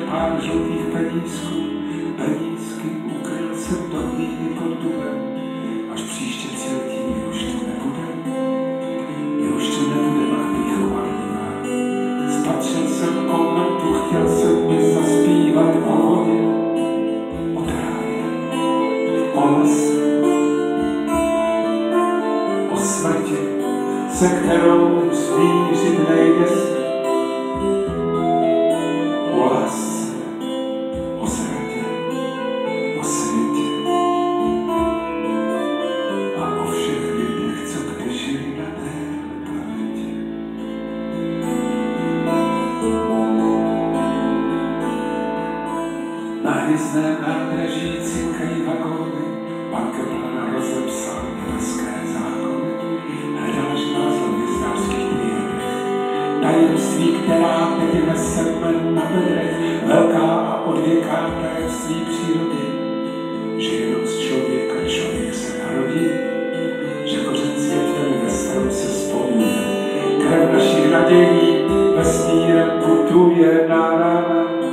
pár žlutých penízků, penízky ukryl jsem do hlíny pod dubem, až příště přiletí, my už tu nebudem, ach bych marnivá. Spatřil jsem kometu, chtěl jsem mi zaspívat o vodě, o trávě, o lese, o smrti, se kterou smířit nejde se, o lásce, o zradě, o světě a o všech lidech, co kde žili na té planetě. Na hvězdném nádraží cinkají vagóny, banka plana rozepsal nebeské zákony, hledal nás v hvězdářských knihách. Tajemství, která teď neseme na bedrech, velká a odvěká tajemství přírody, že jenom z člověka člověk se narodí, že kořen s větvemi ve strom se spojuje, krev našich nadějí vesmírem putuje na.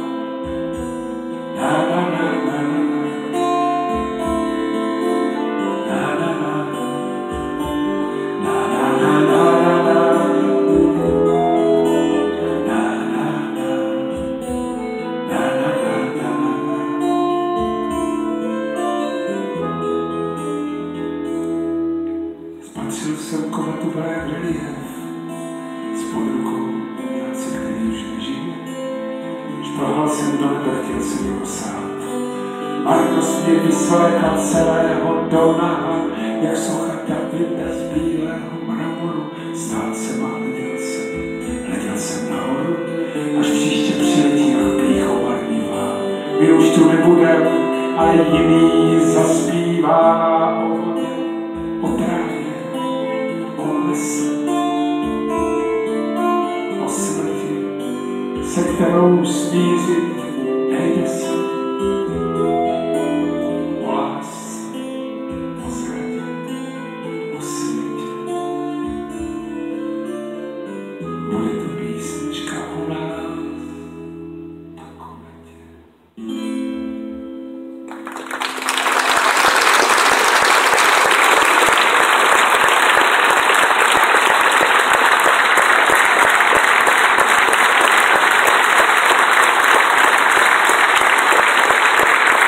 Spatřil jsem kometu jak relief, spod rukou umělce, který už nežije. Šplhal jsem do nebe, chtěl jsem ho sát. Marnost mě vyslekla celého do naha, jak socha Davida z bílého mramoru. Stál jsem a hleděl jsem nahoru, až příště přiletí, ach pýcho marnivá. My už tu nebudem, ale jiný zaspívá o vodě, o trávě, o lese, o smrti, se kterou smířit